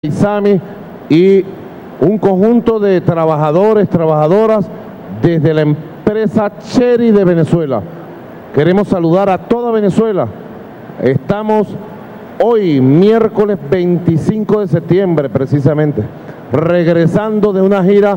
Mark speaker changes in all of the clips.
Speaker 1: ISAMI y un conjunto de trabajadores, trabajadoras desde la empresa Cherry de Venezuela. Queremos saludar a toda Venezuela. Estamos hoy, miércoles 25 de septiembre, precisamente, regresando de una gira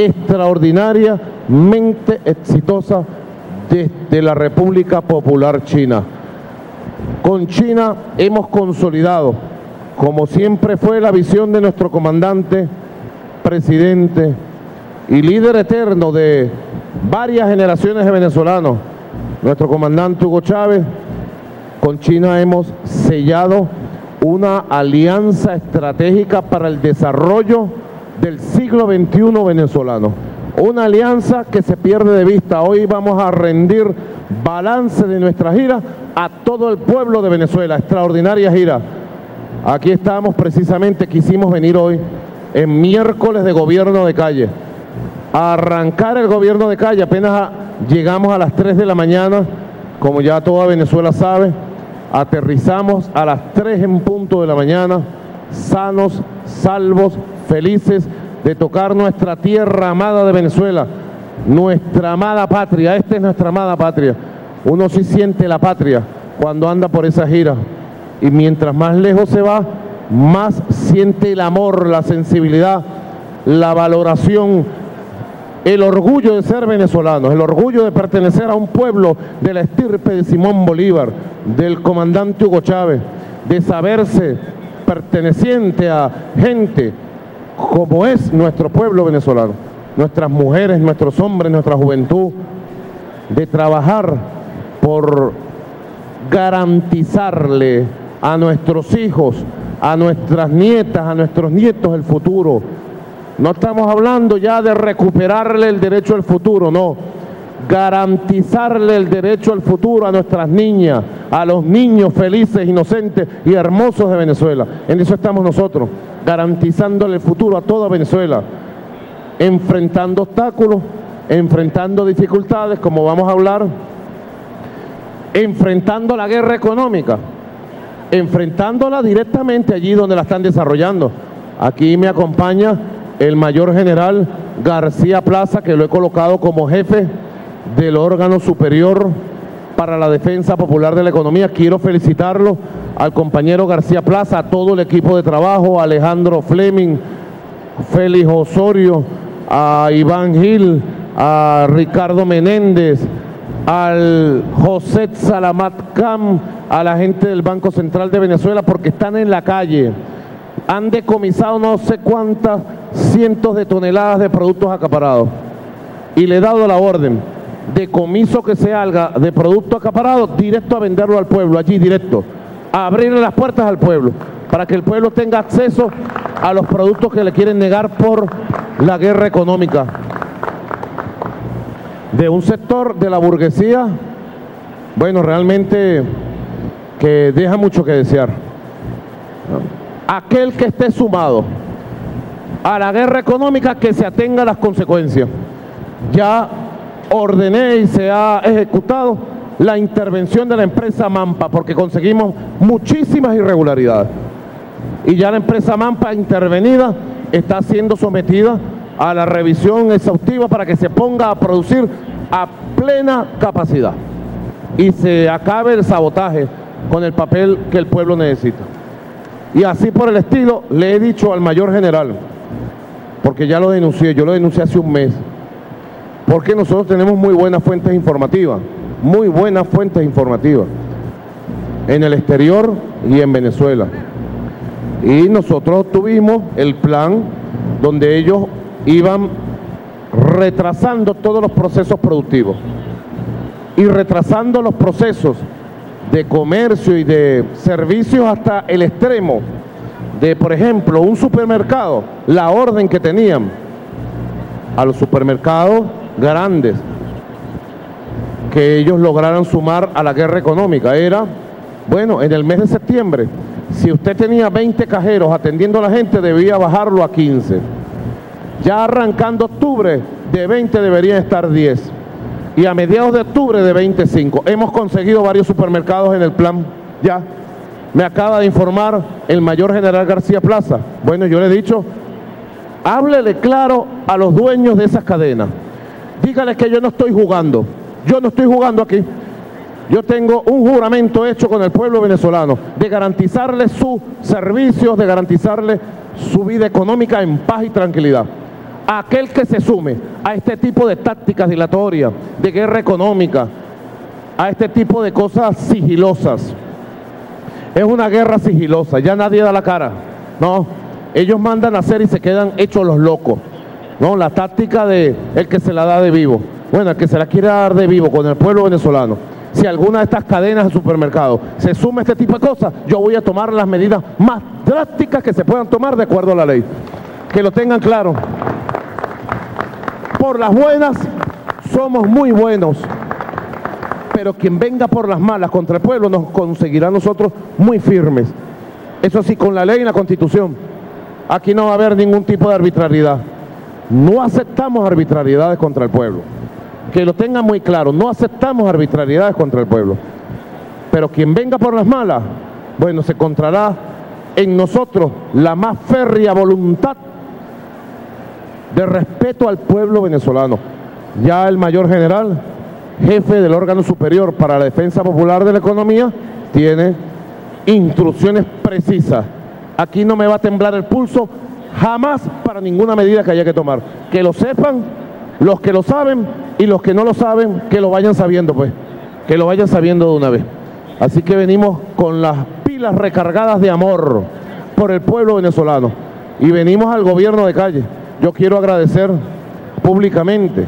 Speaker 1: extraordinariamente exitosa desde la República Popular China. Con China hemos consolidado, como siempre fue la visión de nuestro comandante, presidente y líder eterno de varias generaciones de venezolanos, nuestro comandante Hugo Chávez. Con China hemos sellado una alianza estratégica para el desarrollo del siglo XXI venezolano. Una alianza que se pierde de vista. Hoy vamos a rendir balance de nuestra gira a todo el pueblo de Venezuela. Extraordinaria gira. Aquí estamos precisamente, quisimos venir hoy en miércoles de gobierno de calle, a arrancar el gobierno de calle. Apenas llegamos a las 3 de la mañana, como ya toda Venezuela sabe, aterrizamos a las 3 en punto de la mañana, sanos, salvos, felices de tocar nuestra tierra amada de Venezuela, nuestra amada patria. Esta es nuestra amada patria. Uno sí siente la patria cuando anda por esa gira. Y mientras más lejos se va, más siente el amor, la sensibilidad, la valoración, el orgullo de ser venezolanos, el orgullo de pertenecer a un pueblo de la estirpe de Simón Bolívar, del comandante Hugo Chávez, de saberse perteneciente a gente como es nuestro pueblo venezolano, nuestras mujeres, nuestros hombres, nuestra juventud, de trabajar por garantizarle a nuestros hijos, a nuestras nietas, a nuestros nietos el futuro. No estamos hablando ya de recuperarle el derecho al futuro, no. Garantizarle el derecho al futuro a nuestras niñas, a los niños felices, inocentes y hermosos de Venezuela. En eso estamos nosotros, garantizándole el futuro a toda Venezuela, enfrentando obstáculos, enfrentando dificultades, como vamos a hablar, enfrentando la guerra económica, enfrentándola directamente allí donde la están desarrollando. Aquí me acompaña el mayor general García Plaza, que lo he colocado como jefe del órgano superior para la defensa popular de la economía. Quiero felicitarlo al compañero García Plaza, a todo el equipo de trabajo, a Alejandro Fleming, Félix Osorio, a Iván Gil, a Ricardo Menéndez, al José Salamat Cam, a la gente del Banco Central de Venezuela, porque están en la calle. Han decomisado no sé cuántas cientos de toneladas de productos acaparados y le he dado la orden: decomiso que se haga de producto acaparado, directo a venderlo al pueblo, allí directo, a abrirle las puertas al pueblo, para que el pueblo tenga acceso a los productos que le quieren negar por la guerra económica de un sector de la burguesía, bueno, realmente que deja mucho que desear. Aquel que esté sumado a la guerra económica, que se atenga a las consecuencias. Ya ordené y se ha ejecutado la intervención de la empresa Mampa, porque conseguimos muchísimas irregularidades. Y ya la empresa Mampa intervenida está siendo sometida a la revisión exhaustiva para que se ponga a producir a plena capacidad y se acabe el sabotaje con el papel que el pueblo necesita. Y así por el estilo le he dicho al mayor general, porque ya lo denuncié, yo lo denuncié hace un mes, porque nosotros tenemos muy buenas fuentes informativas, en el exterior y en Venezuela. Y nosotros tuvimos el plan donde ellos iban retrasando todos los procesos productivos y retrasando los procesos de comercio y de servicios hasta el extremo de, por ejemplo, un supermercado. La orden que tenían a los supermercados grandes que ellos lograran sumar a la guerra económica era, bueno, en el mes de septiembre, si usted tenía 20 cajeros atendiendo a la gente, debía bajarlo a 15. Ya arrancando octubre, de 20 deberían estar 10. Y a mediados de octubre, de 25. Hemos conseguido varios supermercados en el plan ya. Me acaba de informar el mayor general García Plaza. Bueno, yo le he dicho, háblele claro a los dueños de esas cadenas. Dígale que yo no estoy jugando. Yo no estoy jugando aquí. Yo tengo un juramento hecho con el pueblo venezolano de garantizarle sus servicios, de garantizarle su vida económica en paz y tranquilidad. Aquel que se sume a este tipo de tácticas dilatorias, de guerra económica, a este tipo de cosas sigilosas, es una guerra sigilosa, ya nadie da la cara. No, ellos mandan a hacer y se quedan hechos los locos. No, la táctica de el que se la da de vivo. Bueno, el que se la quiere dar de vivo con el pueblo venezolano. Si alguna de estas cadenas de supermercados se suma a este tipo de cosas, yo voy a tomar las medidas más drásticas que se puedan tomar de acuerdo a la ley. Que lo tengan claro. Por las buenas, somos muy buenos. Pero quien venga por las malas contra el pueblo nos conseguirá a nosotros muy firmes. Eso sí, con la ley y la Constitución. Aquí no va a haber ningún tipo de arbitrariedad. No aceptamos arbitrariedades contra el pueblo. Que lo tengan muy claro, no aceptamos arbitrariedades contra el pueblo. Pero quien venga por las malas, bueno, se encontrará en nosotros la más férrea voluntad de respeto al pueblo venezolano. Ya el mayor general, jefe del órgano superior para la defensa popular de la economía, tiene instrucciones precisas. Aquí no me va a temblar el pulso jamás para ninguna medida que haya que tomar. Que lo sepan los que lo saben y los que no lo saben, que lo vayan sabiendo, pues. Que lo vayan sabiendo de una vez. Así que venimos con las pilas recargadas de amor por el pueblo venezolano. Y venimos al gobierno de calle. Yo quiero agradecer públicamente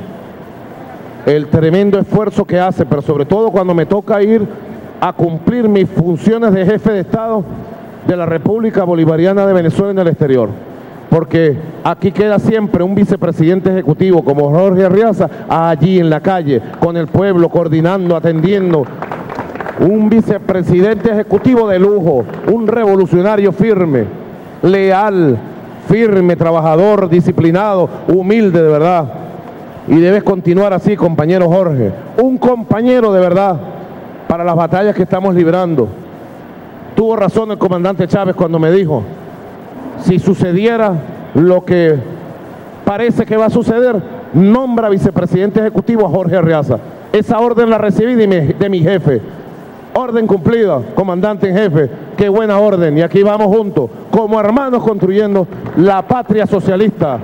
Speaker 1: el tremendo esfuerzo que hace, pero sobre todo cuando me toca ir a cumplir mis funciones de jefe de Estado de la República Bolivariana de Venezuela en el exterior. Porque aquí queda siempre un vicepresidente ejecutivo como Jorge Arriaza, allí en la calle, con el pueblo, coordinando, atendiendo. Un vicepresidente ejecutivo de lujo, un revolucionario firme, leal, firme, trabajador, disciplinado, humilde de verdad. Y debes continuar así, compañero Jorge. Un compañero de verdad para las batallas que estamos librando. Tuvo razón el comandante Chávez cuando me dijo, si sucediera lo que parece que va a suceder, nombra vicepresidente ejecutivo a Jorge Arriaza. Esa orden la recibí de mi jefe. Orden cumplida, comandante en jefe. Qué buena orden. Y aquí vamos juntos, como hermanos, construyendo la patria socialista,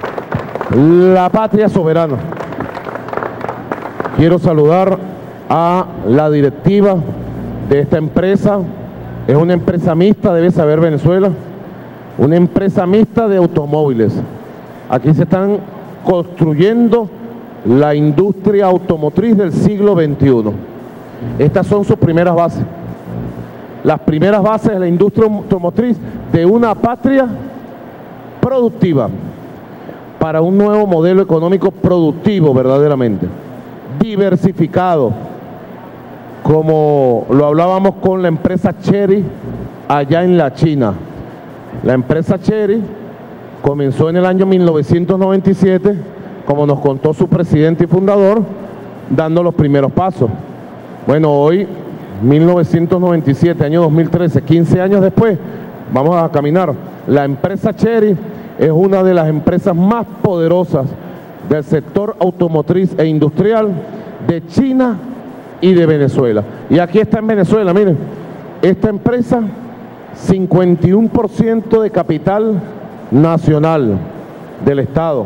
Speaker 1: la patria soberana. Quiero saludar a la directiva de esta empresa. Es una empresa mixta, debe saber Venezuela. Una empresa mixta de automóviles. Aquí se están construyendo la industria automotriz del siglo XXI. Estas son sus primeras bases. Las primeras bases de la industria automotriz de una patria productiva para un nuevo modelo económico productivo verdaderamente, diversificado, como lo hablábamos con la empresa Chery allá en la China. La empresa Chery comenzó en el año 1997, como nos contó su presidente y fundador, dando los primeros pasos. Bueno, hoy, 1997, año 2013, 15 años después, vamos a caminar. La empresa Chery es una de las empresas más poderosas del sector automotriz e industrial de China y de Venezuela. Y aquí está en Venezuela, miren, esta empresa, 51% de capital nacional del Estado,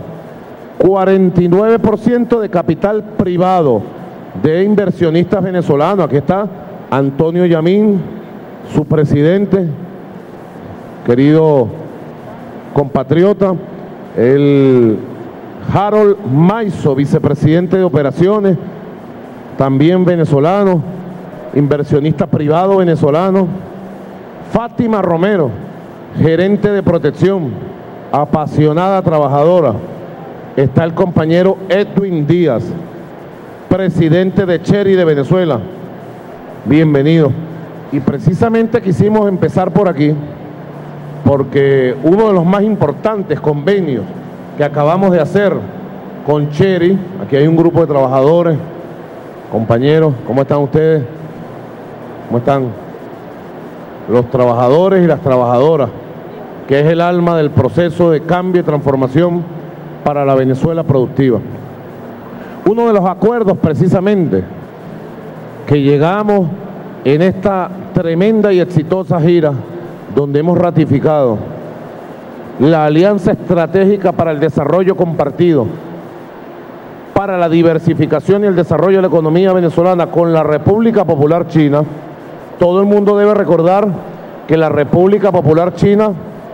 Speaker 1: 49% de capital privado de inversionistas venezolanos. Aquí está Antonio Yamín, su presidente, querido compatriota, el Harold Maizo, vicepresidente de operaciones, también venezolano, inversionista privado venezolano, Fátima Romero, gerente de protección, apasionada trabajadora. Está el compañero Edwin Díaz, presidente de Chery de Venezuela. Bienvenido. Y precisamente quisimos empezar por aquí, porque uno de los más importantes convenios que acabamos de hacer con Chery, aquí hay un grupo de trabajadores, compañeros, ¿cómo están ustedes? ¿Cómo están? los trabajadores y las trabajadoras, que es el alma del proceso de cambio y transformación para la Venezuela productiva. Uno de los acuerdos precisamente que llegamos en esta tremenda y exitosa gira, donde hemos ratificado la Alianza Estratégica para el Desarrollo Compartido, para la diversificación y el desarrollo de la economía venezolana con la República Popular China. Todo el mundo debe recordar que la República Popular China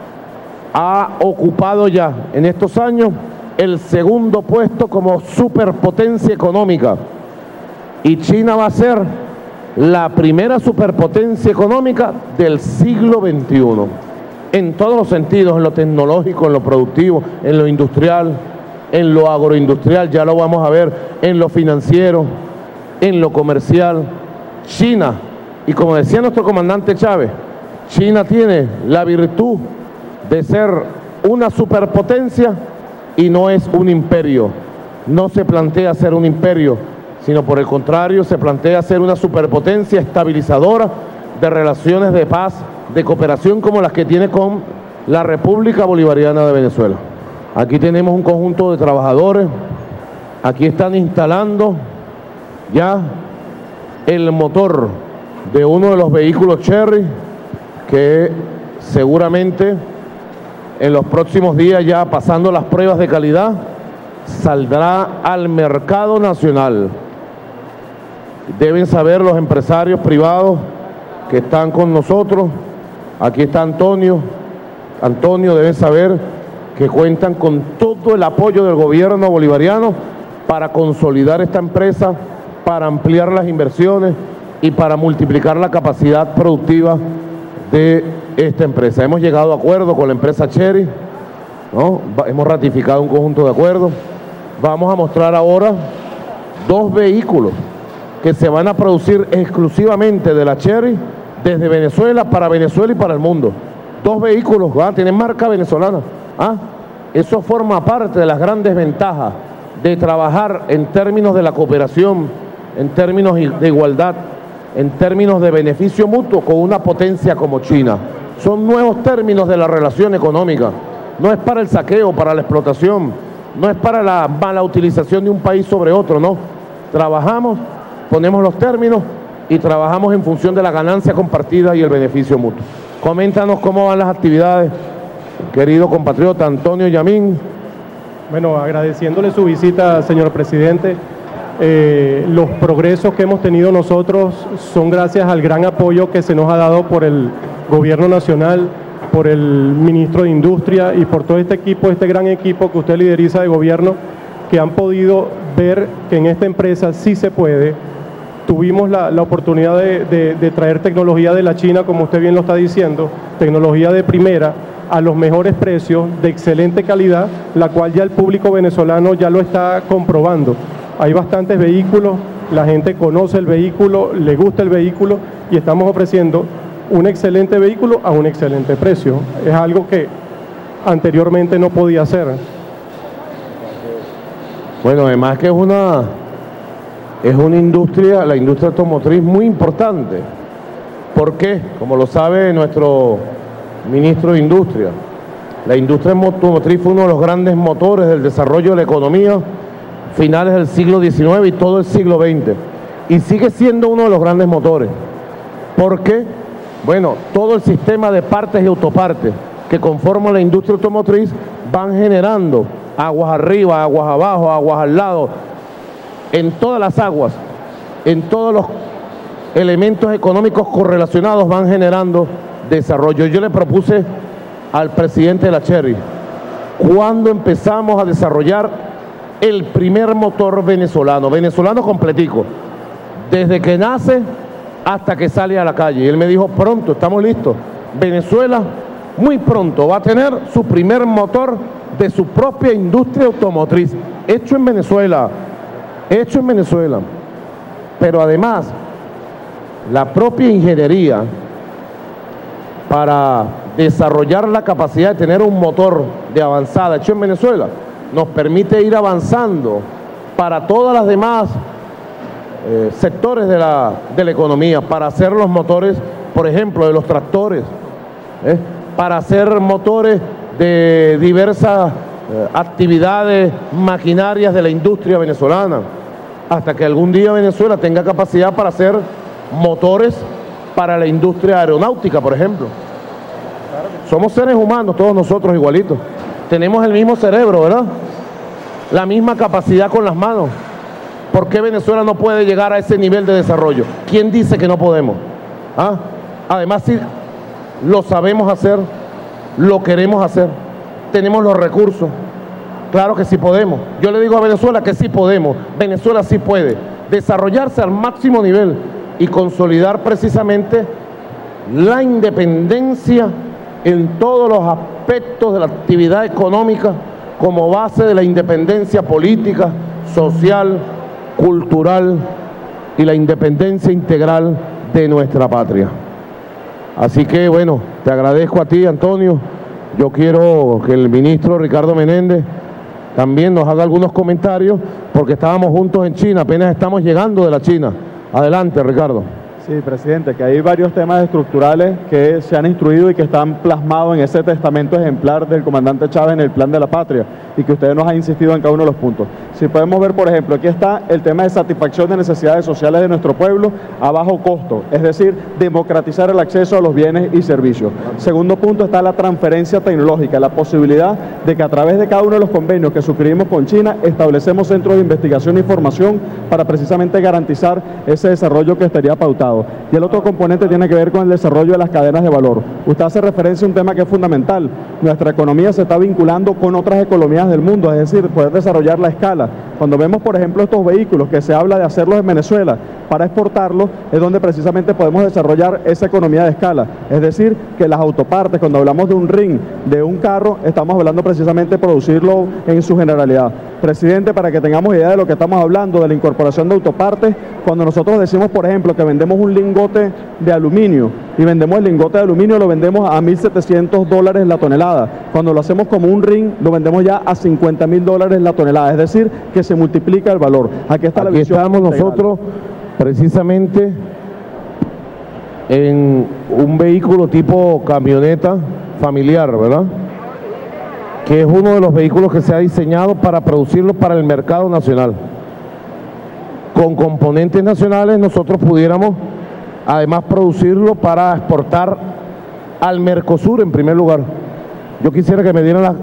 Speaker 1: ha ocupado ya en estos años el segundo puesto como superpotencia económica, y China va a ser la primera superpotencia económica del siglo XXI, en todos los sentidos, en lo tecnológico, en lo productivo, en lo industrial, en lo agroindustrial, ya lo vamos a ver, en lo financiero, en lo comercial. China, y como decía nuestro comandante Chávez, China tiene la virtud de ser una superpotencia y no es un imperio. No se plantea ser un imperio, sino por el contrario se plantea ser una superpotencia estabilizadora de relaciones de paz, de cooperación como las que tiene con la República Bolivariana de Venezuela. Aquí tenemos un conjunto de trabajadores, aquí están instalando ya el motor de uno de los vehículos Cherry, que seguramente en los próximos días, ya pasando las pruebas de calidad, saldrá al mercado nacional. Deben saber los empresarios privados que están con nosotros, aquí está Antonio, deben saber que cuentan con todo el apoyo del gobierno bolivariano para consolidar esta empresa, para ampliar las inversiones y para multiplicar la capacidad productiva de esta empresa. Hemos llegado a acuerdo con la empresa Cherry, ¿no? Hemos ratificado un conjunto de acuerdos. Vamos a mostrar ahora 2 vehículos que se van a producir exclusivamente de la Cherry desde Venezuela y para el mundo. 2 vehículos, tienen marca venezolana. Eso forma parte de las grandes ventajas de trabajar en términos de la cooperación, en términos de igualdad, en términos de beneficio mutuo con una potencia como China. Son nuevos términos de la relación económica. No es para el saqueo, para la explotación, no es para la mala utilización de un país sobre otro, no. Trabajamos, ponemos los términos y trabajamos en función de la ganancia compartida y el beneficio mutuo. Coméntanos cómo van las actividades, querido compatriota Antonio Yamín.
Speaker 2: Bueno, agradeciéndole su visita, señor presidente. Los progresos que hemos tenido nosotros son gracias al gran apoyo que se nos ha dado por el gobierno nacional, por el ministro de Industria y por todo este equipo, este gran equipo que usted lideriza de gobierno, que han podido ver que en esta empresa sí se puede. Tuvimos la oportunidad de traer tecnología de la China, como usted bien lo está diciendo, tecnología de primera, a los mejores precios, de excelente calidad, la cual ya el público venezolano ya lo está comprobando. Hay bastantes vehículos, la gente conoce el vehículo, le gusta el vehículo y estamos ofreciendo un excelente vehículo a un excelente precio. Es algo que anteriormente no podía hacer.
Speaker 1: Bueno, además que es una industria, la industria automotriz muy importante. ¿Por qué? Como lo sabe nuestro ministro de Industria, la industria automotriz fue uno de los grandes motores del desarrollo de la economía finales del siglo XIX y todo el siglo XX, y sigue siendo uno de los grandes motores. ¿Por qué? Bueno, todo el sistema de partes y autopartes que conforman la industria automotriz van generando aguas arriba, aguas abajo, aguas al lado, en todas las aguas, en todos los elementos económicos correlacionados van generando desarrollo. Yo le propuse al presidente de la Cherry, ¿cuándo empezamos a desarrollar el primer motor venezolano completico, desde que nace hasta que sale a la calle? Y él me dijo, pronto, estamos listos. Venezuela muy pronto va a tener su primer motor de su propia industria automotriz, hecho en Venezuela. Pero además, la propia ingeniería para desarrollar la capacidad de tener un motor de avanzada hecho en Venezuela nos permite ir avanzando para todas las demás sectores de la economía, para hacer los motores por ejemplo, de los tractores, para hacer motores de diversas actividades maquinarias de la industria venezolana, hasta que algún día Venezuela tenga capacidad para hacer motores para la industria aeronáutica, por ejemplo. Somos seres humanos, todos nosotros igualitos. Tenemos el mismo cerebro, ¿verdad? La misma capacidad con las manos. ¿Por qué Venezuela no puede llegar a ese nivel de desarrollo? ¿Quién dice que no podemos? ¿Ah? Además, si lo sabemos hacer, lo queremos hacer, tenemos los recursos. Claro que sí podemos. Yo le digo a Venezuela que sí podemos. Venezuela sí puede desarrollarse al máximo nivel y consolidar precisamente la independencia en todos los aspectos de la actividad económica como base de la independencia política, social, cultural y la independencia integral de nuestra patria. Así que bueno, te agradezco a ti, Antonio. Yo quiero que el ministro Ricardo Menéndez también nos haga algunos comentarios, porque estábamos juntos en China, apenas estamos llegando de la China. Adelante, Ricardo.
Speaker 3: Sí, presidente, que hay varios temas estructurales que se han instruido y que están plasmados en ese testamento ejemplar del comandante Chávez en el Plan de la Patria, y que usted nos ha insistido en cada uno de los puntos. Si podemos ver, por ejemplo, aquí está el tema de satisfacción de necesidades sociales de nuestro pueblo a bajo costo, es decir, democratizar el acceso a los bienes y servicios. Segundo punto está la transferencia tecnológica, la posibilidad de que a través de cada uno de los convenios que suscribimos con China, establecemos centros de investigación e información para precisamente garantizar ese desarrollo que estaría pautado. Y el otro componente tiene que ver con el desarrollo de las cadenas de valor. Usted hace referencia a un tema que es fundamental. Nuestra economía se está vinculando con otras economías del mundo, es decir, poder desarrollar la escala. Cuando vemos, por ejemplo, estos vehículos que se habla de hacerlos en Venezuela para exportarlos, es donde precisamente podemos desarrollar esa economía de escala. Es decir, que las autopartes, cuando hablamos de un ring, de un carro, estamos hablando precisamente de producirlo en su generalidad. Presidente, para que tengamos idea de lo que estamos hablando, de la incorporación de autopartes, cuando nosotros decimos, por ejemplo, que vendemos un lingote de aluminio y vendemos el lingote de aluminio, lo vendemos a $1.700 la tonelada. Cuando lo hacemos como un ring, lo vendemos ya a $50.000 la tonelada. Es decir, que se multiplica el valor. Aquí está la visión.
Speaker 1: Aquí estamos nosotros precisamente en un vehículo tipo camioneta familiar, ¿verdad? Que es uno de los vehículos que se ha diseñado para producirlo para el mercado nacional. Con componentes nacionales nosotros pudiéramos además producirlo para exportar al Mercosur en primer lugar. Yo quisiera que me dieran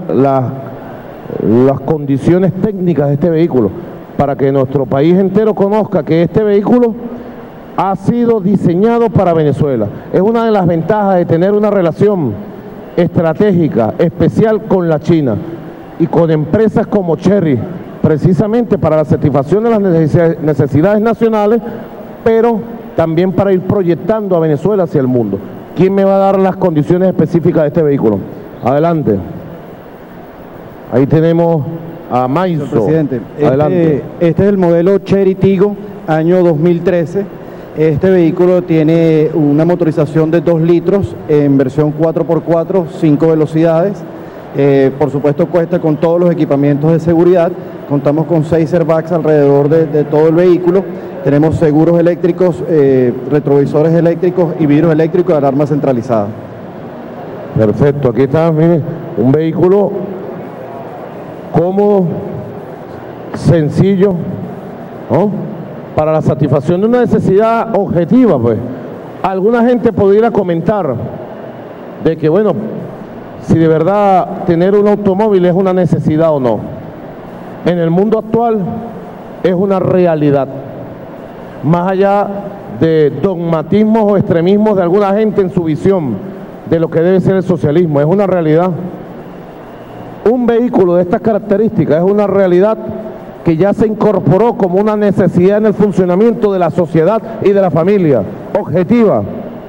Speaker 1: las condiciones técnicas de este vehículo para que nuestro país entero conozca que este vehículo ha sido diseñado para Venezuela. Es una de las ventajas de tener una relación estratégica, especial con la China y con empresas como Chery, precisamente para la satisfacción de las necesidades nacionales, pero también para ir proyectando a Venezuela hacia el mundo. ¿Quién me va a dar las condiciones específicas de este vehículo? Adelante. Ahí tenemos a Maiso.
Speaker 4: Señor presidente,
Speaker 1: adelante.
Speaker 4: Este es el modelo Chery Tiggo, año 2013. Este vehículo tiene una motorización de 2 litros en versión 4x4, 5 velocidades. Por supuesto cuesta con todos los equipamientos de seguridad. Contamos con 6 airbags alrededor de todo el vehículo. Tenemos seguros eléctricos, retrovisores eléctricos y vidrios eléctricos de alarma centralizada.
Speaker 1: Perfecto, aquí está, miren, un vehículo cómodo, sencillo, ¿no? Para la satisfacción de una necesidad objetiva, pues. Alguna gente pudiera comentar de que, bueno, si de verdad tener un automóvil es una necesidad o no. En el mundo actual es una realidad. Más allá de dogmatismos o extremismos de alguna gente en su visión de lo que debe ser el socialismo, es una realidad. Un vehículo de estas características es una realidad que ya se incorporó como una necesidad en el funcionamiento de la sociedad y de la familia, objetiva.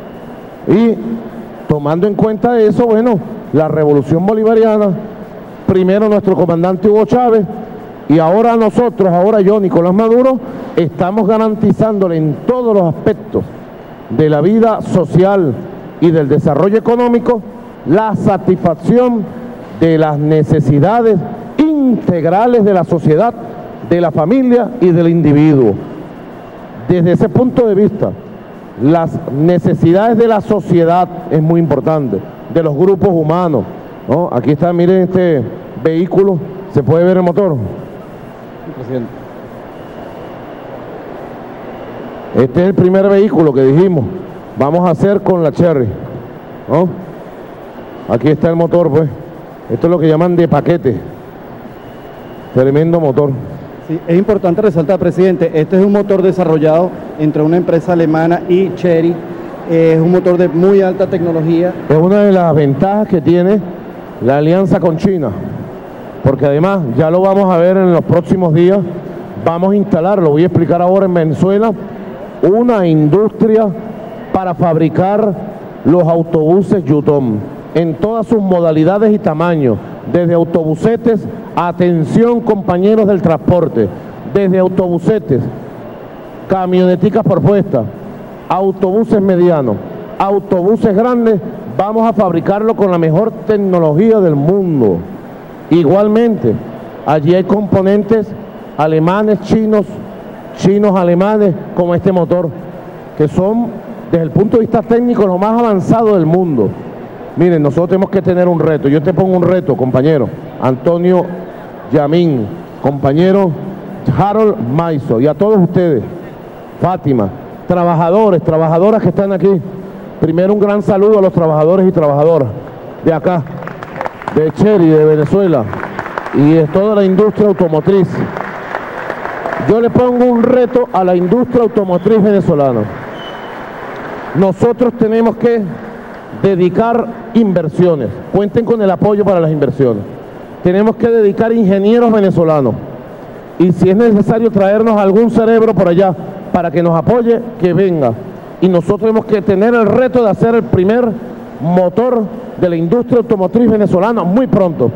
Speaker 1: Y tomando en cuenta eso, bueno, la revolución bolivariana, primero nuestro comandante Hugo Chávez, y ahora nosotros, ahora yo, Nicolás Maduro, estamos garantizándole en todos los aspectos de la vida social y del desarrollo económico la satisfacción de las necesidades integrales de la sociedad, de la familia y del individuo. Desde ese punto de vista, las necesidades de la sociedad es muy importante, de los grupos humanos, ¿no? Aquí está, miren este vehículo, ¿se puede ver el motor?
Speaker 4: Sí, presidente.
Speaker 1: Este es el primer vehículo que dijimos, vamos a hacer con la Chery, ¿no? Aquí está el motor, pues. Esto es lo que llaman de paquete. Tremendo motor.
Speaker 4: Sí, es importante resaltar, presidente, este es un motor desarrollado entre una empresa alemana y Chery. Es un motor de muy alta tecnología.
Speaker 1: Es una de las ventajas que tiene la alianza con China, porque además, ya lo vamos a ver en los próximos días, vamos a instalar, lo voy a explicar ahora en Venezuela, una industria para fabricar los autobuses Yutong en todas sus modalidades y tamaños, desde autobusetes, atención compañeros del transporte, desde autobusetes, camioneticas por puesta, autobuses medianos, autobuses grandes, vamos a fabricarlo con la mejor tecnología del mundo. Igualmente, allí hay componentes alemanes, chinos, alemanes, como este motor, que son, desde el punto de vista técnico, lo más avanzado del mundo. Miren, nosotros tenemos que tener un reto. Yo te pongo un reto, compañero. Antonio Yamín, compañero Harold Maiso, y a todos ustedes, Fátima, trabajadores, trabajadoras que están aquí. Primero, un gran saludo a los trabajadores y trabajadoras de acá, de Chery, de Venezuela, y de toda la industria automotriz. Yo le pongo un reto a la industria automotriz venezolana. Nosotros tenemos que dedicar inversiones. Cuenten con el apoyo para las inversiones. Tenemos que dedicar ingenieros venezolanos. Y si es necesario traernos algún cerebro por allá para que nos apoye, que venga. Y nosotros tenemos que tener el reto de hacer el primer motor de la industria automotriz venezolana muy pronto.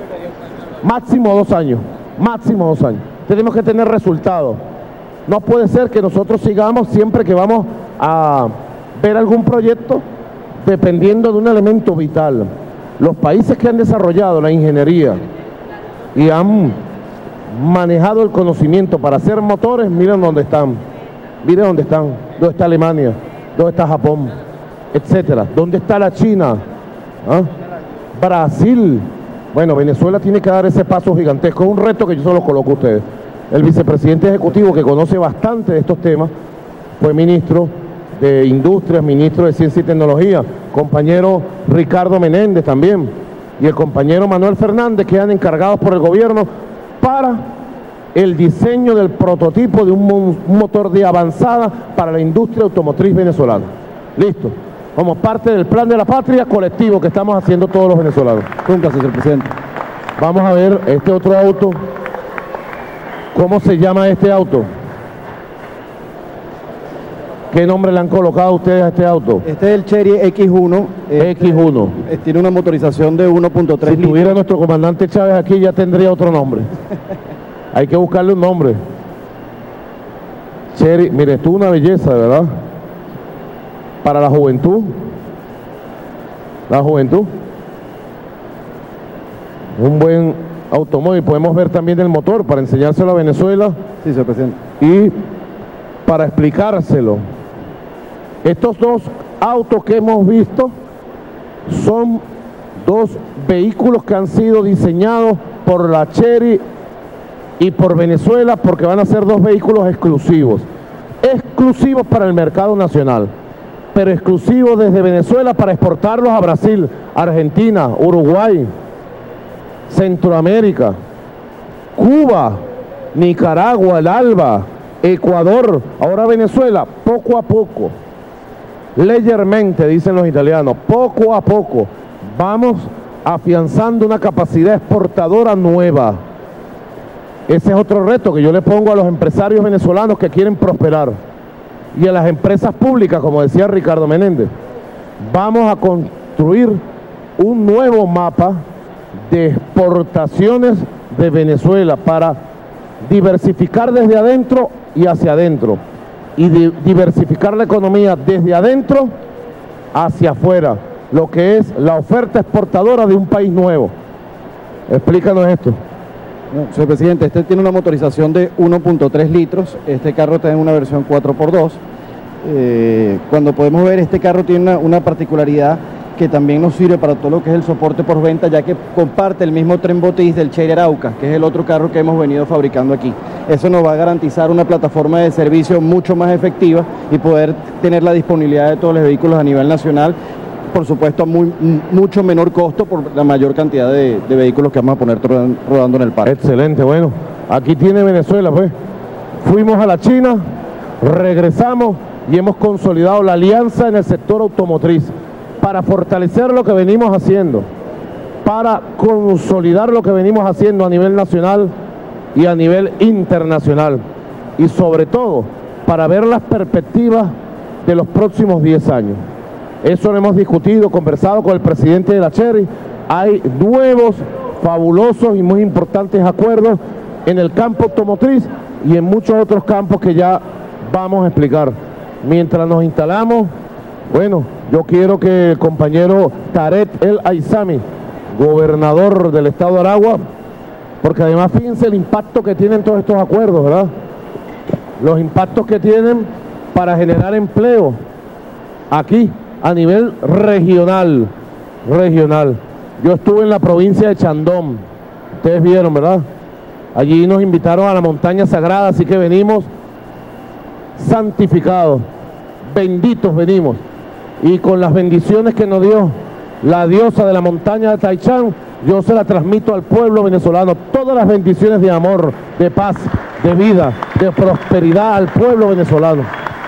Speaker 1: Máximo 2 años. Máximo 2 años. Tenemos que tener resultados. No puede ser que nosotros sigamos siempre que vamos a ver algún proyecto dependiendo de un elemento vital. Los países que han desarrollado la ingeniería y han manejado el conocimiento para hacer motores, miren dónde están. Miren dónde están. ¿Dónde está Alemania? ¿Dónde está Japón? Etcétera. ¿Dónde está la China? ¿Ah? Brasil. Bueno, Venezuela tiene que dar ese paso gigantesco. Es un reto que yo solo coloco a ustedes. El vicepresidente ejecutivo, que conoce bastante de estos temas, fue ministro de Industrias, ministro de Ciencia y Tecnología, compañero Ricardo Menéndez también, y el compañero Manuel Fernández, que han encargados por el gobierno para el diseño del prototipo de un motor de avanzada para la industria automotriz venezolana. Listo. Como parte del plan de la patria colectivo que estamos haciendo todos los venezolanos.
Speaker 4: Un placer, señor presidente.
Speaker 1: Vamos a ver este otro auto. ¿Cómo se llama este auto? ¿Qué nombre le han colocado ustedes a este auto?
Speaker 4: Este es el Chery X1.
Speaker 1: X1.
Speaker 4: Tiene una motorización de 1.3
Speaker 1: Si tuviera nuestro comandante Chávez aquí, ya tendría otro nombre. Hay que buscarle un nombre. Chery, mire, esto es una belleza, de verdad. Para la juventud. La juventud. Un buen automóvil. Podemos ver también el motor para enseñárselo a Venezuela.
Speaker 4: Sí, señor presidente.
Speaker 1: Y para explicárselo. Estos 2 autos que hemos visto son 2 vehículos que han sido diseñados por la Chery y por Venezuela, porque van a ser 2 vehículos exclusivos. Exclusivos para el mercado nacional, pero exclusivos desde Venezuela para exportarlos a Brasil, Argentina, Uruguay, Centroamérica, Cuba, Nicaragua, el ALBA, Ecuador, ahora Venezuela, poco a poco, legermente, dicen los italianos, poco a poco, vamos afianzando una capacidad exportadora nueva. Ese es otro reto que yo le pongo a los empresarios venezolanos que quieren prosperar y a las empresas públicas, como decía Ricardo Menéndez. Vamos a construir un nuevo mapa de exportaciones de Venezuela para diversificar desde adentro y hacia adentro y diversificar la economía desde adentro hacia afuera, lo que es la oferta exportadora de un país nuevo. Explícanos esto.
Speaker 4: No, señor presidente, este tiene una motorización de 1.3 litros. Este carro está en una versión 4x2. cuando podemos ver, este carro tiene una particularidad que también nos sirve para todo lo que es el soporte por venta, ya que comparte el mismo tren Botiz del Chery Arauca, que es el otro carro que hemos venido fabricando aquí. Eso nos va a garantizar una plataforma de servicio mucho más efectiva y poder tener la disponibilidad de todos los vehículos a nivel nacional, por supuesto a mucho menor costo por la mayor cantidad de vehículos que vamos a poner rodando en el parque.
Speaker 1: Excelente, bueno, aquí tiene Venezuela, pues. Fuimos a la China, regresamos y hemos consolidado la alianza en el sector automotriz para fortalecer lo que venimos haciendo, para consolidar lo que venimos haciendo a nivel nacional y a nivel internacional, y sobre todo para ver las perspectivas de los próximos 10 años. Eso lo hemos discutido, conversado con el presidente de la Chery. Hay nuevos, fabulosos y muy importantes acuerdos en el campo automotriz y en muchos otros campos que ya vamos a explicar. Mientras nos instalamos, bueno, yo quiero que el compañero Tarek El Aizami, gobernador del estado de Aragua, porque además fíjense el impacto que tienen todos estos acuerdos, ¿verdad? Los impactos que tienen para generar empleo aquí a nivel regional. Yo estuve en la provincia de Chandón, ustedes vieron, ¿verdad? Allí nos invitaron a la montaña sagrada, así que venimos santificados, benditos venimos, y con las bendiciones que nos dio la diosa de la montaña de Taichán, yo se la transmito al pueblo venezolano, todas las bendiciones de amor, de paz, de vida, de prosperidad al pueblo venezolano.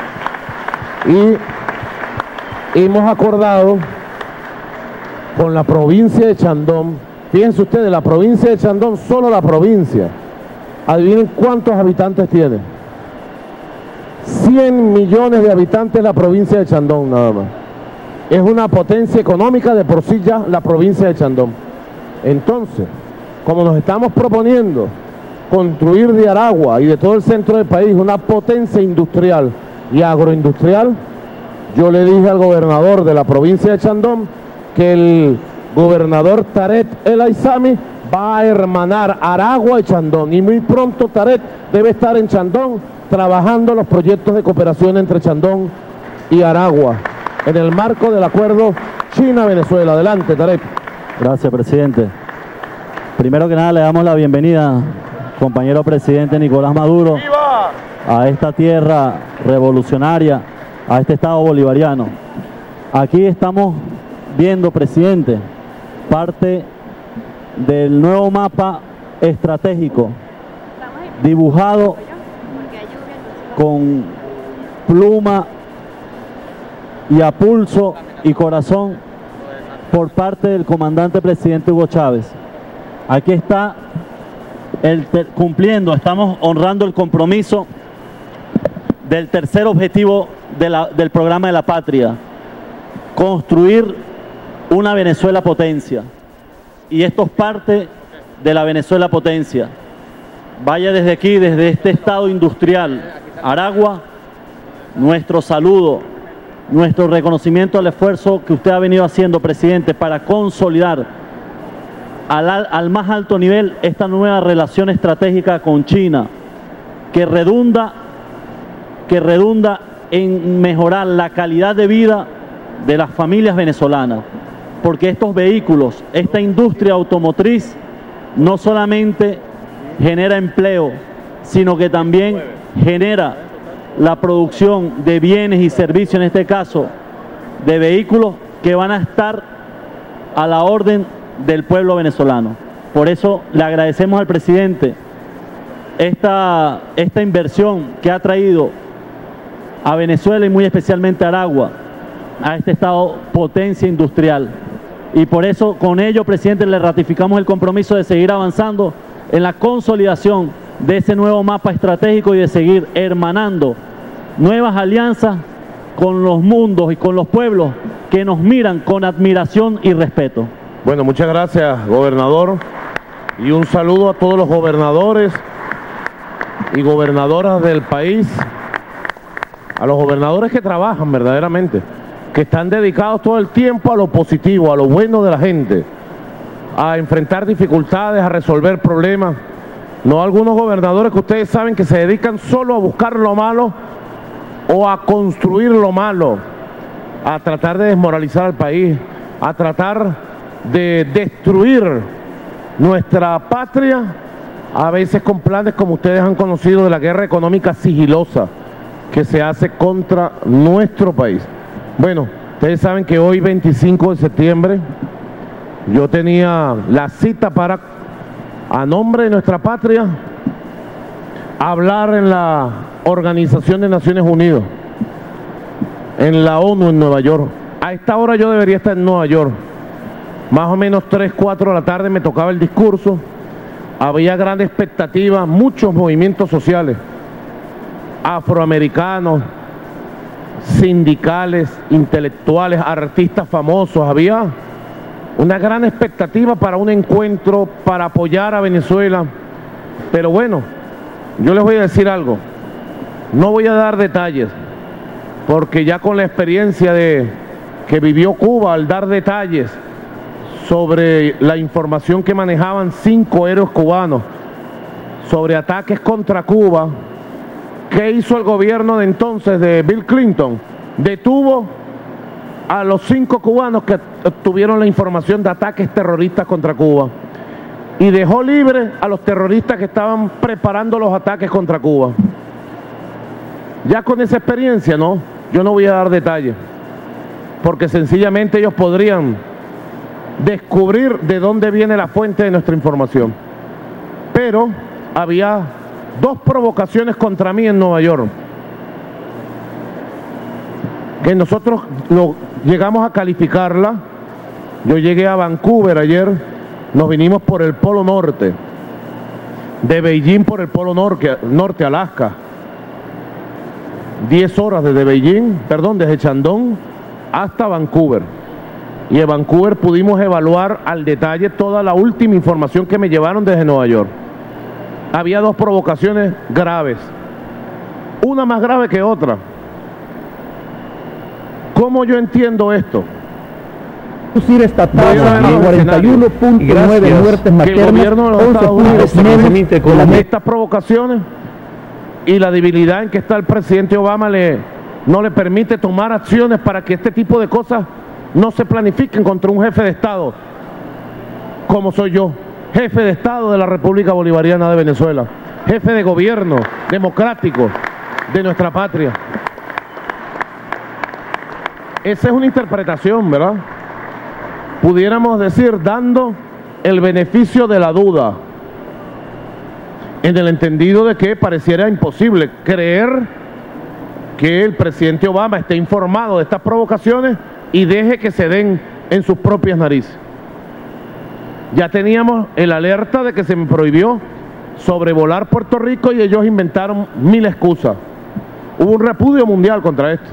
Speaker 1: Y hemos acordado con la provincia de Chandón, fíjense ustedes, la provincia de Chandón, solo la provincia, adivinen cuántos habitantes tiene. 100 millones de habitantes la provincia de Chandón nada más. Es una potencia económica de por sí ya la provincia de Chandón. Entonces, como nos estamos proponiendo construir de Aragua y de todo el centro del país una potencia industrial y agroindustrial, yo le dije al gobernador de la provincia de Chandón que el gobernador Tarek El Aizami va a hermanar Aragua y Chandón, y muy pronto Tarek debe estar en Chandón trabajando los proyectos de cooperación entre Chandón y Aragua en el marco del acuerdo China-Venezuela. Adelante, Tarek.
Speaker 5: Gracias, presidente. Primero que nada le damos la bienvenida, compañero presidente Nicolás Maduro, a esta tierra revolucionaria, a este estado bolivariano. Aquí estamos viendo, presidente, parte del nuevo mapa estratégico dibujado con pluma y a pulso y corazón por parte del comandante presidente Hugo Chávez. Aquí está cumpliendo, estamos honrando el compromiso del tercer objetivo del programa de la patria: construir una Venezuela potencia. Y esto es parte de la Venezuela potencia. Vaya desde aquí, desde este estado industrial, Aragua, nuestro saludo, nuestro reconocimiento al esfuerzo que usted ha venido haciendo, presidente, para consolidar al más alto nivel esta nueva relación estratégica con China, que redunda en mejorar la calidad de vida de las familias venezolanas, porque estos vehículos, esta industria automotriz, no solamente genera empleo, sino que también genera la producción de bienes y servicios, en este caso de vehículos que van a estar a la orden del pueblo venezolano. Por eso le agradecemos al presidente esta inversión que ha traído a Venezuela y muy especialmente a Aragua, a este estado potencia industrial. Y por eso, con ello, presidente, le ratificamos el compromiso de seguir avanzando en la consolidación de ese nuevo mapa estratégico y de seguir hermanando nuevas alianzas con los mundos y con los pueblos que nos miran con admiración y respeto.
Speaker 1: Bueno, muchas gracias, gobernador, y un saludo a todos los gobernadores y gobernadoras del país, a los gobernadores que trabajan verdaderamente, que están dedicados todo el tiempo a lo positivo, a lo bueno de la gente, a enfrentar dificultades, a resolver problemas. No algunos gobernadores que ustedes saben que se dedican solo a buscar lo malo o a construir lo malo, a tratar de desmoralizar al país, a tratar de destruir nuestra patria, a veces con planes como ustedes han conocido de la guerra económica sigilosa que se hace contra nuestro país. Bueno, ustedes saben que hoy 25 de septiembre yo tenía la cita para, a nombre de nuestra patria, hablar en la Organización de Naciones Unidas, en la ONU en Nueva York. A esta hora yo debería estar en Nueva York. Más o menos 3, 4 de la tarde me tocaba el discurso. Había gran expectativa, muchos movimientos sociales, afroamericanos, sindicales, intelectuales, artistas famosos. Había una gran expectativa para un encuentro, para apoyar a Venezuela. Pero bueno, yo les voy a decir algo. No voy a dar detalles, porque ya con la experiencia que vivió Cuba al dar detalles sobre la información que manejaban 5 héroes cubanos sobre ataques contra Cuba, ¿qué hizo el gobierno de entonces de Bill Clinton? Detuvo a los 5 cubanos que obtuvieron la información de ataques terroristas contra Cuba y dejó libre a los terroristas que estaban preparando los ataques contra Cuba. Ya con esa experiencia, no, yo no voy a dar detalles, porque sencillamente ellos podrían descubrir de dónde viene la fuente de nuestra información. Pero había 2 provocaciones contra mí en Nueva York, que nosotros llegamos a calificarla. Yo llegué a Vancouver ayer, nos vinimos por el Polo Norte, de Beijing por el Polo Norte, Alaska, 10 horas desde Beijing, perdón, desde Shandong hasta Vancouver. Y en Vancouver pudimos evaluar al detalle toda la última información que me llevaron desde Nueva York. Había 2 provocaciones graves, una más grave que otra. ¿Cómo yo entiendo esto?
Speaker 6: Reducir esta tasa de 41.9 muertes maternas,
Speaker 1: que el gobierno de los Estados Unidos se con estas provocaciones y la debilidad en que está el presidente Obama no le permite tomar acciones para que este tipo de cosas no se planifiquen contra un jefe de Estado como soy yo, jefe de Estado de la República Bolivariana de Venezuela, jefe de gobierno democrático de nuestra patria. Esa es una interpretación, ¿verdad? Pudiéramos decir, dando el beneficio de la duda, en el entendido de que pareciera imposible creer que el presidente Obama esté informado de estas provocaciones y deje que se den en sus propias narices. Ya teníamos el alerta de que se me prohibió sobrevolar Puerto Rico y ellos inventaron 1000 excusas. Hubo un repudio mundial contra esto.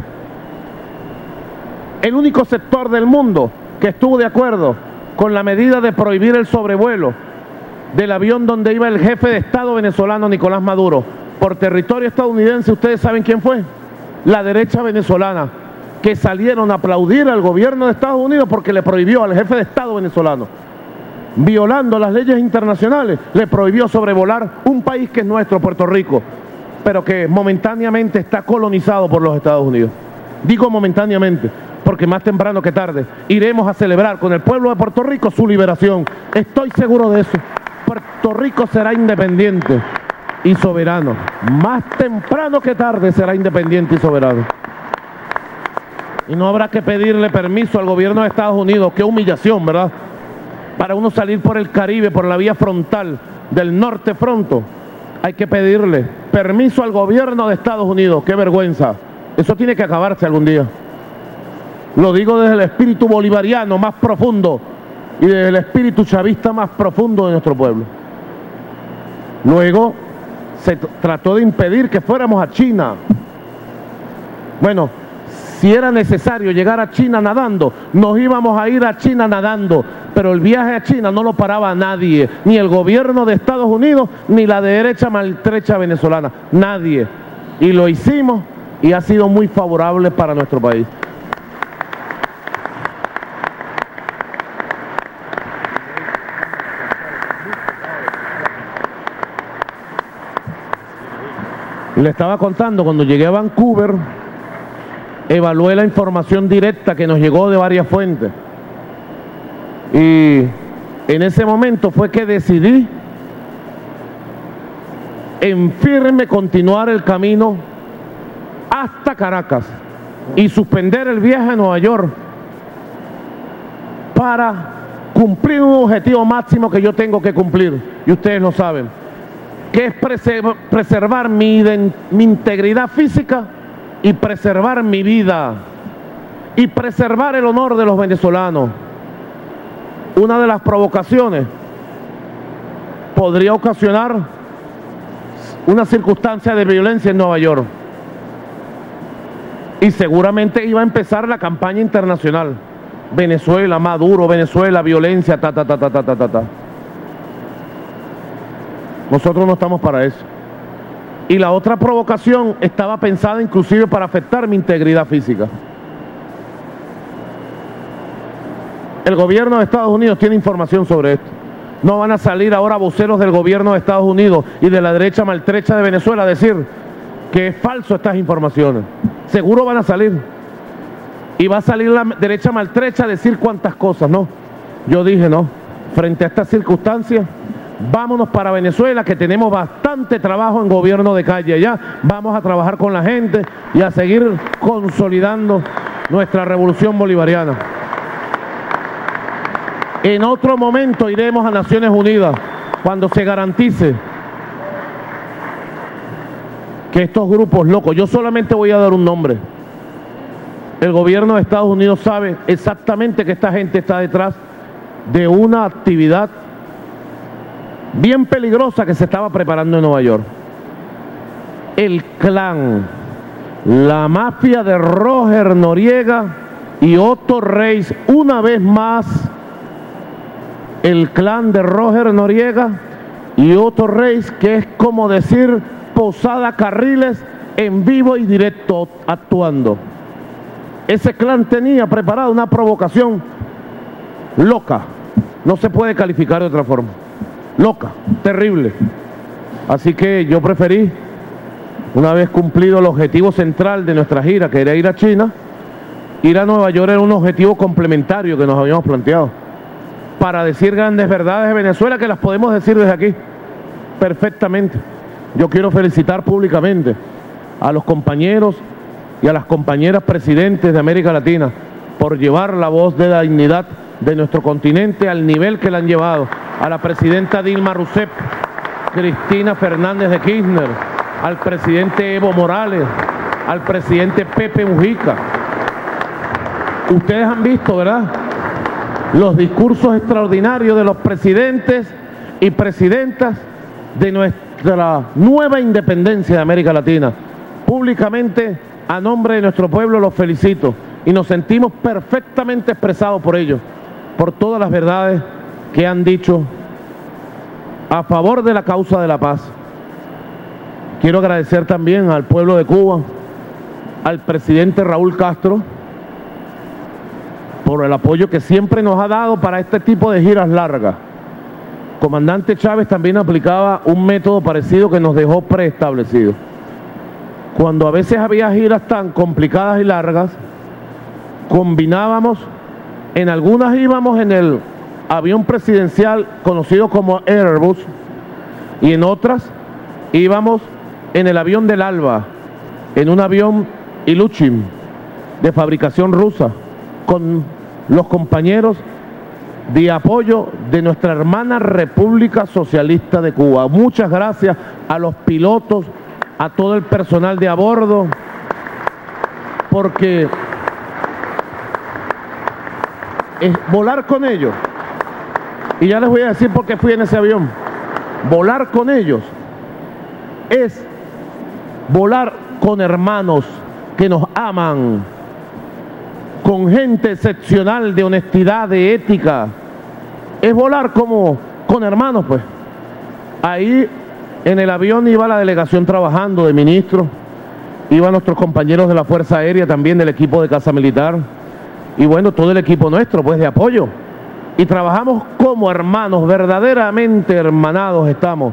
Speaker 1: El único sector del mundo que estuvo de acuerdo con la medida de prohibir el sobrevuelo del avión donde iba el jefe de Estado venezolano Nicolás Maduro por territorio estadounidense, ¿ustedes saben quién fue? La derecha venezolana, que salieron a aplaudir al gobierno de Estados Unidos porque le prohibió al jefe de Estado venezolano, violando las leyes internacionales, le prohibió sobrevolar un país que es nuestro, Puerto Rico, pero que momentáneamente está colonizado por los Estados Unidos. Digo momentáneamente, porque más temprano que tarde iremos a celebrar con el pueblo de Puerto Rico su liberación. Estoy seguro de eso. Puerto Rico será independiente y soberano. Más temprano que tarde será independiente y soberano. Y no habrá que pedirle permiso al gobierno de Estados Unidos. Qué humillación, ¿verdad? Para uno salir por el Caribe, por la vía frontal del norte fronto, hay que pedirle permiso al gobierno de Estados Unidos. Qué vergüenza. Eso tiene que acabarse algún día. Lo digo desde el espíritu bolivariano más profundo y desde el espíritu chavista más profundo de nuestro pueblo. Luego se trató de impedir que fuéramos a China. Bueno, si era necesario llegar a China nadando, nos íbamos a ir a China nadando, pero el viaje a China no lo paraba nadie, ni el gobierno de Estados Unidos, ni la derecha maltrecha venezolana, nadie. Y lo hicimos y ha sido muy favorable para nuestro país. Le estaba contando, cuando llegué a Vancouver, evalué la información directa que nos llegó de varias fuentes. Y en ese momento fue que decidí en firme continuar el camino hasta Caracas y suspender el viaje a Nueva York para cumplir un objetivo máximo que yo tengo que cumplir, y ustedes lo saben, que es preservar mi integridad física y preservar mi vida y preservar el honor de los venezolanos. Una de las provocaciones podría ocasionar una circunstancia de violencia en Nueva York y seguramente iba a empezar la campaña internacional. Venezuela, Maduro, Venezuela, violencia, ta. Nosotros no estamos para eso. Y la otra provocación estaba pensada inclusive para afectar mi integridad física. El gobierno de Estados Unidos tiene información sobre esto. No van a salir ahora voceros del gobierno de Estados Unidos y de la derecha maltrecha de Venezuela a decir que es falso estas informaciones. Seguro van a salir. Y va a salir la derecha maltrecha a decir cuantas cosas, ¿no? Yo dije, no, frente a estas circunstancias, vámonos para Venezuela, que tenemos bastante trabajo en gobierno de calle allá. Vamos a trabajar con la gente y a seguir consolidando nuestra revolución bolivariana. En otro momento iremos a Naciones Unidas, cuando se garantice que estos grupos locos, yo solamente voy a dar un nombre. El gobierno de Estados Unidos sabe exactamente que esta gente está detrás de una actividad bien peligrosa que se estaba preparando en Nueva York. El clan, la mafia de Roger Noriega y Otto Reis, una vez más, el clan de Roger Noriega y Otto Reis, que es como decir Posada Carriles en vivo y directo actuando. Ese clan tenía preparada una provocación loca, no se puede calificar de otra forma, loca, terrible. Así que yo preferí, una vez cumplido el objetivo central de nuestra gira, que era ir a China, ir a Nueva York era un objetivo complementario que nos habíamos planteado, para decir grandes verdades de Venezuela que las podemos decir desde aquí, perfectamente. Yo quiero felicitar públicamente a los compañeros y a las compañeras presidentes de América Latina por llevar la voz de la dignidad de nuestro continente al nivel que la han llevado. A la presidenta Dilma Rousseff, Cristina Fernández de Kirchner, al presidente Evo Morales, al presidente Pepe Mujica. Ustedes han visto, ¿verdad?, los discursos extraordinarios de los presidentes y presidentas de nuestra nueva independencia de América Latina. Públicamente, a nombre de nuestro pueblo, los felicito y nos sentimos perfectamente expresados por ellos, por todas las verdades que han dicho a favor de la causa de la paz. Quiero agradecer también al pueblo de Cuba, al presidente Raúl Castro, por el apoyo que siempre nos ha dado para este tipo de giras largas. Comandante Chávez también aplicaba un método parecido que nos dejó preestablecido. Cuando a veces había giras tan complicadas y largas, combinábamos, en algunas íbamos en el avión presidencial conocido como Airbus y en otras íbamos en el avión del ALBA, en un avión Ilyushin de fabricación rusa, con los compañeros de apoyo de nuestra hermana República Socialista de Cuba. Muchas gracias a los pilotos, a todo el personal de a bordo, porque volar con ellos, y ya les voy a decir por qué fui en ese avión, volar con ellos es volar con hermanos que nos aman, con gente excepcional de honestidad, de ética. Es volar como con hermanos, pues. Ahí en el avión iba la delegación trabajando de ministros, iban nuestros compañeros de la Fuerza Aérea, también del equipo de Casa Militar, y bueno, todo el equipo nuestro, pues, de apoyo. Y trabajamos como hermanos, verdaderamente hermanados estamos.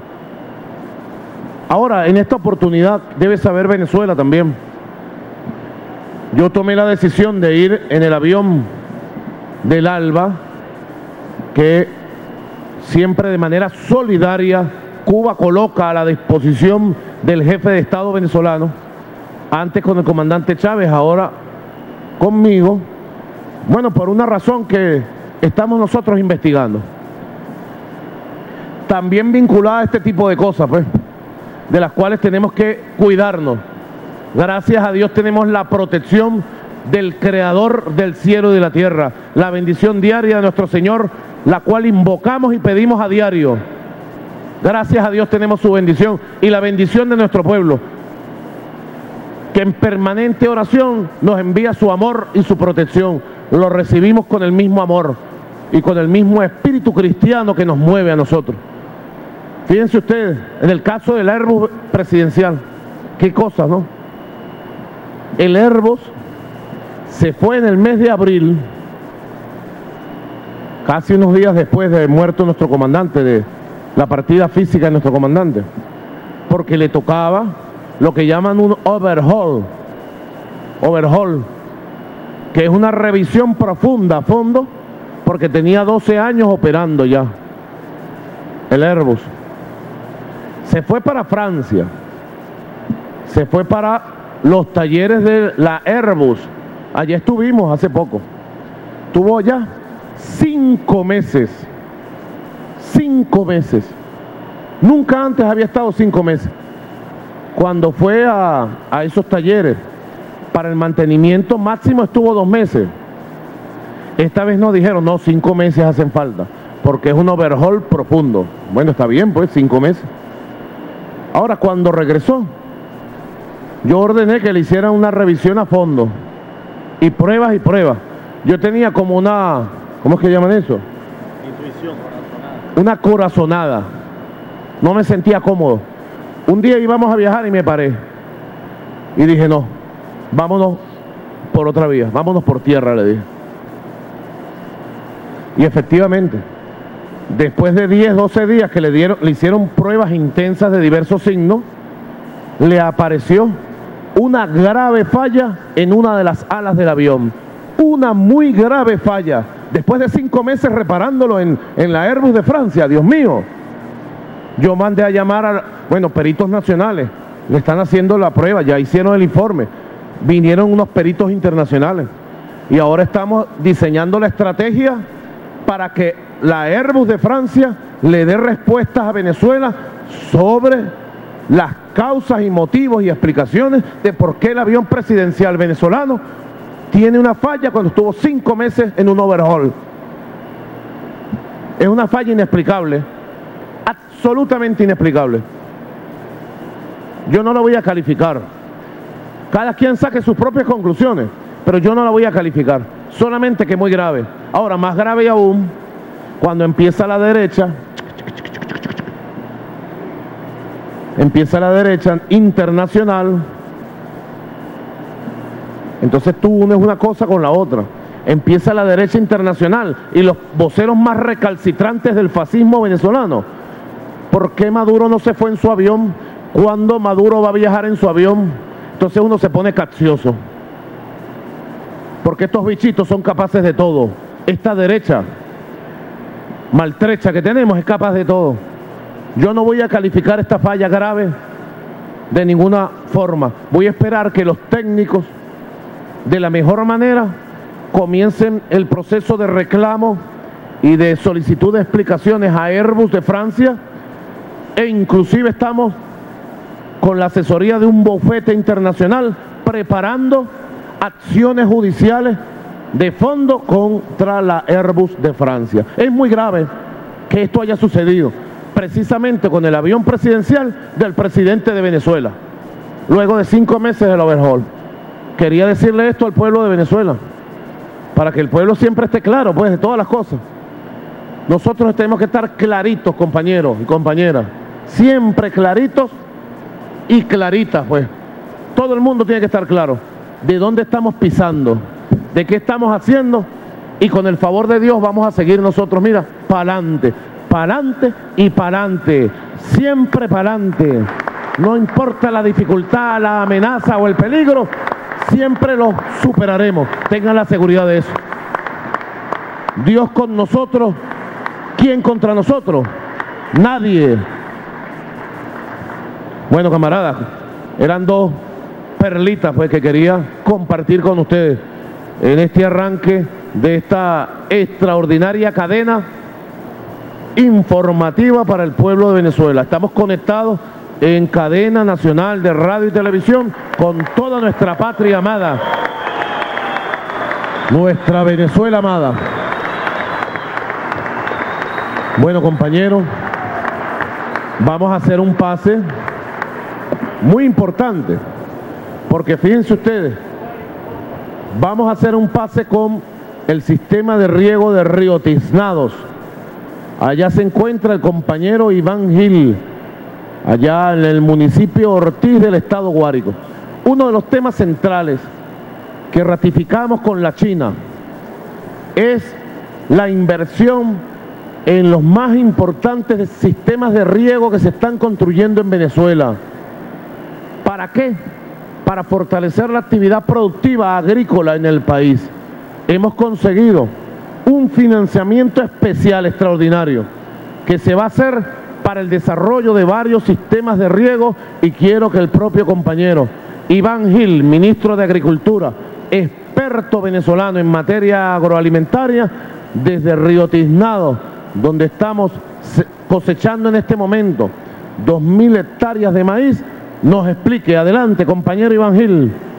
Speaker 1: Ahora, en esta oportunidad, debe saber Venezuela también, yo tomé la decisión de ir en el avión del ALBA, que siempre de manera solidaria Cuba coloca a la disposición del jefe de Estado venezolano, antes con el comandante Chávez, ahora conmigo, bueno, por una razón que estamos nosotros investigando. También vinculada a este tipo de cosas, pues, de las cuales tenemos que cuidarnos. Gracias a Dios tenemos la protección del Creador del cielo y de la tierra, la bendición diaria de nuestro Señor, la cual invocamos y pedimos a diario. Gracias a Dios tenemos su bendición y la bendición de nuestro pueblo, que en permanente oración nos envía su amor y su protección. Lo recibimos con el mismo amor y con el mismo espíritu cristiano que nos mueve a nosotros. Fíjense ustedes, en el caso del Airbus presidencial, qué cosa, ¿no? El Airbus se fue en el mes de abril, casi unos días después de muerto nuestro comandante, de la partida física de nuestro comandante, porque le tocaba lo que llaman un overhaul, que es una revisión profunda a fondo, porque tenía 12 años operando ya el Airbus. Se fue para Francia, se fue para los talleres de la Airbus. Allí estuvimos hace poco. Tuvo ya 5 meses. 5 meses. Nunca antes había estado 5 meses. Cuando fue a esos talleres para el mantenimiento máximo estuvo 2 meses. Esta vez nos dijeron, no, 5 meses hacen falta, porque es un overhaul profundo. Bueno, está bien, pues, 5 meses. Ahora, cuando regresó, yo ordené que le hicieran una revisión a fondo. Y pruebas y pruebas. Yo tenía como una, ¿cómo es que llaman eso?
Speaker 5: Intuición.
Speaker 1: Una corazonada. No me sentía cómodo. Un día íbamos a viajar y me paré. Y dije, no, vámonos por otra vía, vámonos por tierra, le dije. Y efectivamente, después de 10, 12 días que le hicieron pruebas intensas de diversos signos, le apareció una grave falla en una de las alas del avión. Una muy grave falla. Después de 5 meses reparándolo en la Airbus de Francia, Dios mío. Yo mandé a llamar a, peritos nacionales. Le están haciendo la prueba, ya hicieron el informe. Vinieron unos peritos internacionales. Y ahora estamos diseñando la estrategia para que la Airbus de Francia le dé respuestas a Venezuela sobre las causas y motivos y explicaciones de por qué el avión presidencial venezolano tiene una falla cuando estuvo 5 meses en un overhaul. Es una falla inexplicable, absolutamente inexplicable. Yo no la voy a calificar. Cada quien saque sus propias conclusiones, pero yo no la voy a calificar. Solamente que muy grave. Ahora, más grave aún, cuando empieza la derecha, internacional. Entonces tú unes una cosa con la otra. Empieza la derecha internacional y los voceros más recalcitrantes del fascismo venezolano. ¿Por qué Maduro no se fue en su avión? ¿Cuándo Maduro va a viajar en su avión? Entonces uno se pone caccioso. Porque estos bichitos son capaces de todo. Esta derecha maltrecha que tenemos es capaz de todo. Yo no voy a calificar esta falla grave de ninguna forma. Voy a esperar que los técnicos, de la mejor manera, comiencen el proceso de reclamo y de solicitud de explicaciones a Airbus de Francia, e inclusive estamos con la asesoría de un bufete internacional preparando acciones judiciales de fondo contra la Airbus de Francia. Es muy grave que esto haya sucedido precisamente con el avión presidencial del presidente de Venezuela, luego de 5 meses del overhaul. Quería decirle esto al pueblo de Venezuela, para que el pueblo siempre esté claro, pues, de todas las cosas. Nosotros tenemos que estar claritos, compañeros y compañeras, siempre claritos y claritas, pues. Todo el mundo tiene que estar claro de dónde estamos pisando, de qué estamos haciendo, y con el favor de Dios vamos a seguir nosotros, mira, pa'lante y pa'lante, siempre pa'lante. No importa la dificultad, la amenaza o el peligro, siempre los superaremos, tengan la seguridad de eso. Dios con nosotros, ¿quién contra nosotros? Nadie. Bueno, camaradas, eran dos perlitas pues que quería compartir con ustedes en este arranque de esta extraordinaria cadena informativa para el pueblo de Venezuela. Estamos conectados en cadena nacional de radio y televisión con toda nuestra patria amada, nuestra Venezuela amada. Bueno, compañeros, vamos a hacer un pase muy importante, porque fíjense ustedes, vamos a hacer un pase con el sistema de riego de Río Tiznados. Allá se encuentra el compañero Iván Gil, allá en el municipio Ortiz del estado Guárico. Uno de los temas centrales que ratificamos con la China es la inversión en los más importantes sistemas de riego que se están construyendo en Venezuela. ¿Para qué? Para fortalecer la actividad productiva agrícola en el país. Hemos conseguido un financiamiento especial extraordinario que se va a hacer para el desarrollo de varios sistemas de riego, y quiero que el propio compañero Iván Gil, ministro de Agricultura, experto venezolano en materia agroalimentaria, desde Río Tiznado, donde estamos cosechando en este momento 2.000 hectáreas de maíz, nos explique. Adelante, compañero Iván Gil.